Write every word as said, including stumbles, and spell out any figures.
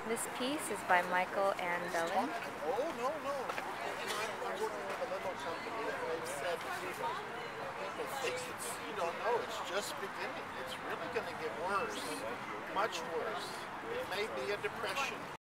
This piece is by Michael and Bellin. Oh, no, no. And I'm, I'm working with a little company that they've said people fix it. You don't know. It's just beginning. It's really going to get worse. Much worse. It may be a depression.